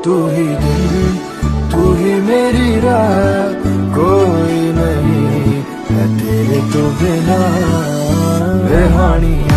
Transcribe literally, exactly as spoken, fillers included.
तू ही दिन, तू ही मेरी रात, कोई नहीं है तेरे तो बिना। बेहानियां